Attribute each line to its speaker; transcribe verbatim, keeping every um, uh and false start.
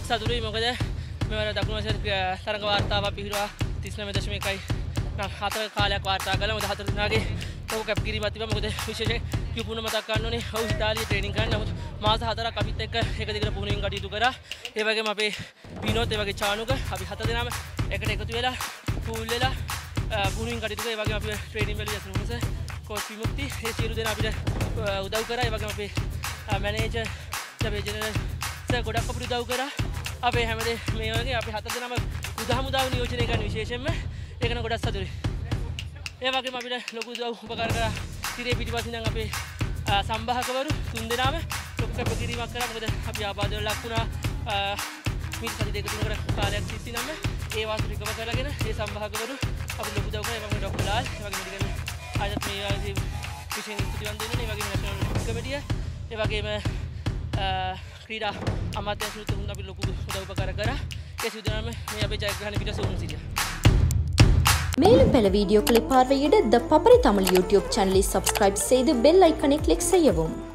Speaker 1: සතුටුයි මොකද මෙවර දකුණු ආසියාවේ තරඟ වාර්තාවක් පිහිටුවා තිස් නවය දශමික එකයි හතර කාලයක් වාර්තා කළා. මොකද හතර දිනාගේ ලොකු කැප් කිරීමක් තිබ්බා. මොකද විශේෂයෙන් කිව්පුණ මතක් ගන්න ඕනේ. ඔව් ඉතාලියේ ට්‍රේනින් කරන්න. නමුත් මාස හතරක් අපිත් එක්ක එක දිගට පුහුණුවෙන් කටයුතු කරා. ඒ වගේම අපේ විනෝත් ඒ වගේ චානුක අපි හත දෙනාම එකට එකතු වෙලා පූල් වෙලා පුහුණුවෙන් කටයුතු කරා. ඒ වගේම අපි ට්‍රේනින් වල යසුමුස කෝච් විමුක්ති ඒ සියලු දෙනා අපිට උදව් කරා. ඒ වගේම අපේ මැනේජර් අපේ ජෙනරල් සර් ගොඩක් අපිට උදව් කරා. අපේ හැමදේ මේ වගේ අපි හත දෙනාම උදා මුදාව නියෝජනය කරන විශේෂයෙන්ම ඒක නම් ගොඩක් සතුටුයි. ඒ වගේම අපිට ලොකු උදව් උපකාර කරා තිරේ පිටිපස්සින් නම් අපේ සම්භාහකවරු තුන් දෙනාම ලොකු කැපකිරීමක් කරා. මොකද අපි ආබාධ වල ලක් වුණා මිනිත් සති දෙක තුනකට කාලයක් තිස්සේ නම් ඒ වාස් රිකවර් කරලාගෙන ඒ සම්භාහකවරු අපිට ලොකු උදව් කරා. ඒ වගේම ડોක්ටර් ලාල් ඒ වගේම මෙඩිකල් ආයතන මේ වගේ විශේෂ ස්තුතිවන්ත වෙනවා. ඒ වගේම නැෂනල් කමිටිය ඒ වගේම ක්‍රීඩා අමාත්‍යාංශුත් උන් අපි ලොකු උදව් උපකාර කරා. ඒ සිදුවීම මේ අපේ ජයග්‍රහණ පිටස වුණ සිටියා.
Speaker 2: மேலும் பல வீடியோக்களை பார்வையிட த பப்பரை தமிழ் யூடியூப் சேனலை சப்ஸ்கிரைப் செய்து பெல் ஐக்கனை கிளிக் செய்யவும்.